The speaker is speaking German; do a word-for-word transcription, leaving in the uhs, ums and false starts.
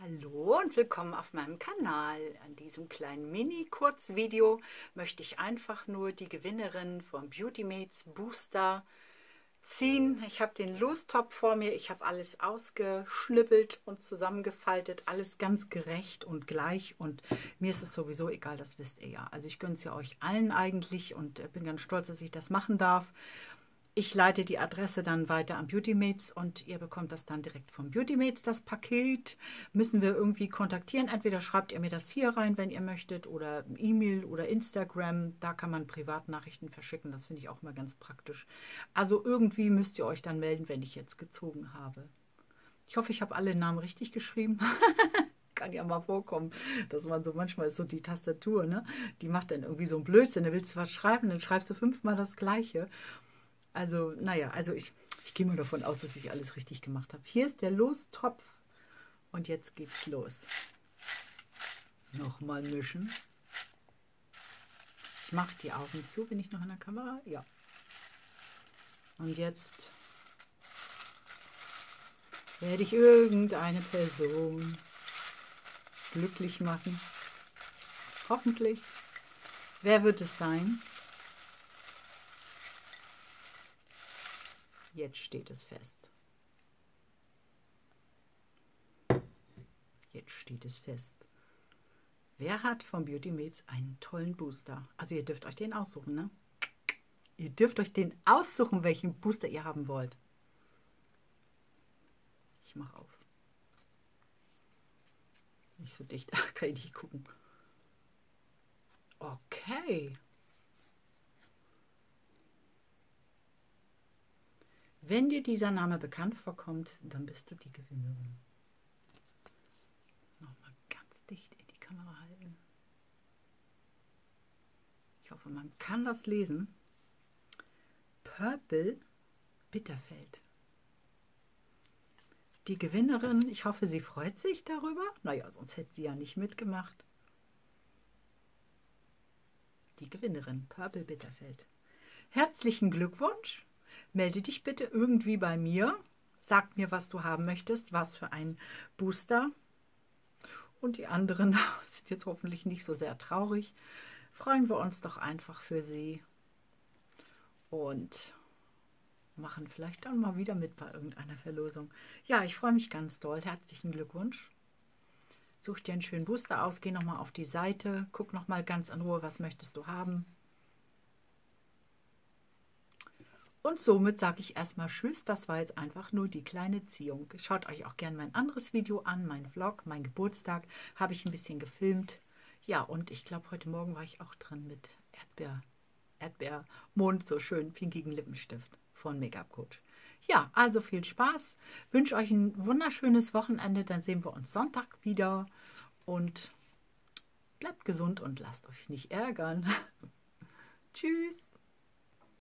Hallo und willkommen auf meinem Kanal. An diesem kleinen Mini-Kurzvideo möchte ich einfach nur die Gewinnerin vom Beauty Mates Booster ziehen. Ich habe den Lostopf vor mir, ich habe alles ausgeschnippelt und zusammengefaltet, alles ganz gerecht und gleich, und mir ist es sowieso egal, das wisst ihr ja. Also ich gönne es ja euch allen eigentlich und bin ganz stolz, dass ich das machen darf. Ich leite die Adresse dann weiter an Beauty Mates und ihr bekommt das dann direkt vom Beauty Mates, das Paket. Müssen wir irgendwie kontaktieren. Entweder schreibt ihr mir das hier rein, wenn ihr möchtet, oder E-Mail oder Instagram. Da kann man Privatnachrichten verschicken. Das finde ich auch immer ganz praktisch. Also irgendwie müsst ihr euch dann melden, wenn ich jetzt gezogen habe. Ich hoffe, ich habe alle Namen richtig geschrieben. Kann ja mal vorkommen, dass man so, manchmal ist so die Tastatur, ne? Die macht dann irgendwie so einen Blödsinn. Da willst du was schreiben, dann schreibst du fünfmal das Gleiche. Also, naja, also ich, ich gehe mal davon aus, dass ich alles richtig gemacht habe. Hier ist der Lostopf und jetzt geht's los. Nochmal mischen. Ich mache die Augen zu, bin ich noch in der Kamera? Ja. Und jetzt werde ich irgendeine Person glücklich machen. Hoffentlich. Wer wird es sein? Jetzt steht es fest. Jetzt steht es fest. Wer hat von Beauty Mates einen tollen Booster? Also ihr dürft euch den aussuchen, ne? Ihr dürft euch den aussuchen, welchen Booster ihr haben wollt. Ich mache auf. Nicht so dicht, kann ich nicht gucken. Okay. Wenn dir dieser Name bekannt vorkommt, dann bist du die Gewinnerin. Nochmal ganz dicht in die Kamera halten. Ich hoffe, man kann das lesen. Purple Bitterfeld. Die Gewinnerin, ich hoffe, sie freut sich darüber. Naja, sonst hätte sie ja nicht mitgemacht. Die Gewinnerin, Purple Bitterfeld. Herzlichen Glückwunsch. Melde dich bitte irgendwie bei mir. Sag mir, was du haben möchtest, was für ein Booster. Und die anderen sind jetzt hoffentlich nicht so sehr traurig. Freuen wir uns doch einfach für sie. Und machen vielleicht dann mal wieder mit bei irgendeiner Verlosung. Ja, ich freue mich ganz doll. Herzlichen Glückwunsch. Such dir einen schönen Booster aus. Geh nochmal auf die Seite. Guck nochmal ganz in Ruhe, was möchtest du haben. Und somit sage ich erstmal Tschüss. Das war jetzt einfach nur die kleine Ziehung. Schaut euch auch gerne mein anderes Video an, mein Vlog, mein Geburtstag. Habe ich ein bisschen gefilmt. Ja, und ich glaube, heute Morgen war ich auch drin mit Erdbeer, Erdbeermond, so schön pinkigen Lippenstift von Make-up Coach. Ja, also viel Spaß. Wünsche euch ein wunderschönes Wochenende. Dann sehen wir uns Sonntag wieder. Und bleibt gesund und lasst euch nicht ärgern. Tschüss.